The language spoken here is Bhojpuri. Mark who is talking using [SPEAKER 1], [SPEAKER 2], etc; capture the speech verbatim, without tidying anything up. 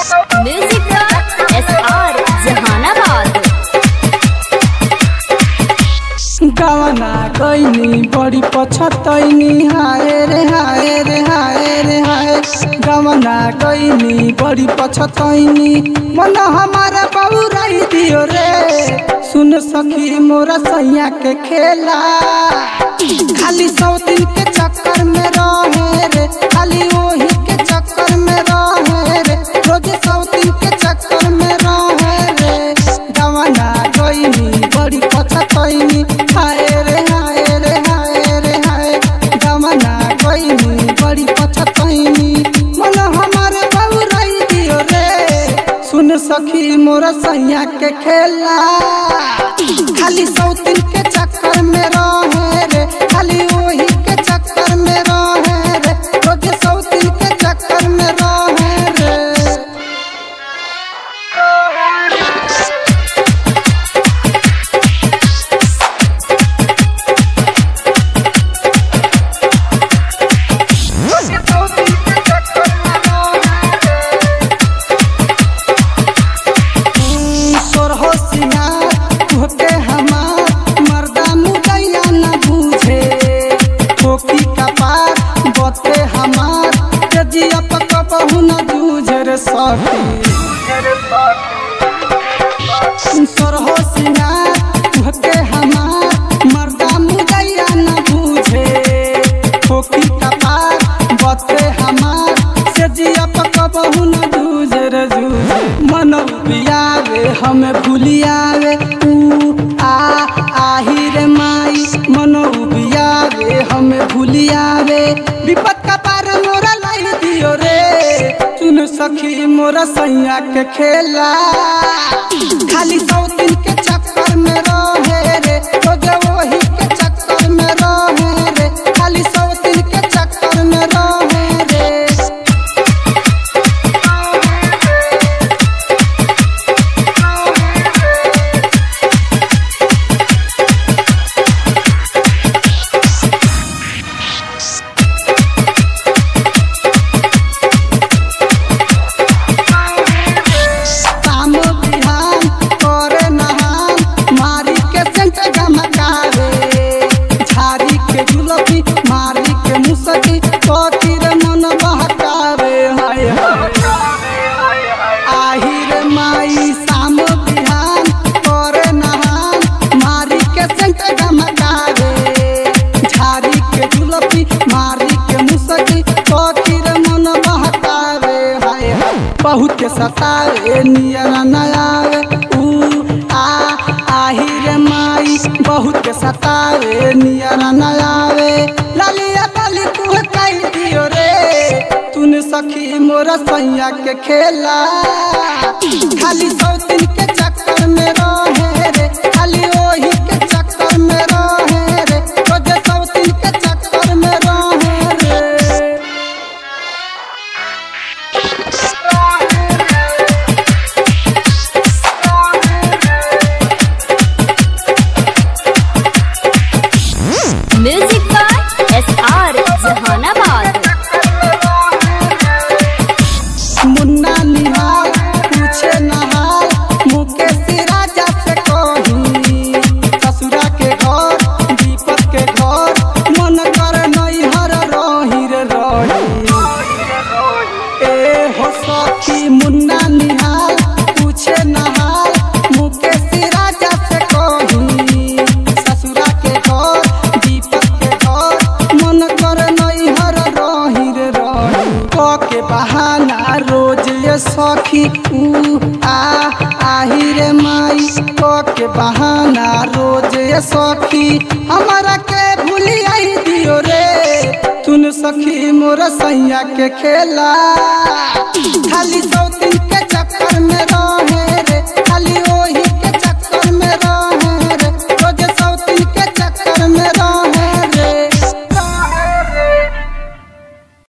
[SPEAKER 1] Music S R Jehanabad.
[SPEAKER 2] गवना गईनी बड़ी पछतैनी हाय रे हाय रे हाय रे हाय। गवना गईनी बड़ी पछतैनी मन हमारा बउराई दियो रे। सुन सखी मोरा सैया के खेला खाली सौ दिन के चक्कर में रहे रे। खाली वही के चक्कर में रहे रे। रोज सौ दिन के चक्कर में रहे रे। गवना गईनी बड़ी पछतैनी हाय रे हाय रे हाय रे हाय। गवना गईनी बड़ी पछतैनी मन हमारे बउराई दियो रे। सुन सखी मोरा सैया के खेला खाली सौ दिन के चक्कर में रहे रे। खाली वही के चक्कर में रहे रे। रोज सौ दिन के चक्कर में रहे रे। सरहो सिंगार तुहके हमार मर्दा मुदैया न बूझे। ठोकी कपार बते हमार से जिया पकबहु न जूझे रे जूझे। मन बियावे हमें भूलियावे ऊ आ आही रे माई। मन बियावे हमें भूलियावे विपत का पार मोरा लाई दियो रे। सुन सखी मोरा सैया के खेला खाली सौ दिन के चक्कर में रहे रे। रोज वही के चक्कर में रहे रे। खाली सौ दिन के चक्कर में रहे रे। बहुत के सतावे नियर नयावे ऊ आ आही रे माई। बहुत के सतावे नियर नयावे लालिया बाली तू कई दियो रे। तूने सखी मोरा सैया के खेला खाली सौ दिन के चक्कर में रहे रे। खाली वही के चक्कर में रहे रे। रोज सौ दिन के चक्कर में रहे रे।
[SPEAKER 1] Music S R Jehanabad.
[SPEAKER 2] Munna Nihal पूछे नहाल मुकेश राजा से कही। ससुरा के घर दीपक के घर मन कर नैहर रही रे रही। ए हो सखी मुन्ना निहाल पूछे नहाल मुकेश राजा से कही। ससुरा के घर दीपक के घर मन कर नैहर रही रे रही। क के बहाना रोज ये सखी ऊ आ आही रे माई। क के बहाना रोज ये सखी हमारा के भूली आई दियो रे। तुन सखी मोरा सैया के खेला खाली सौ दिन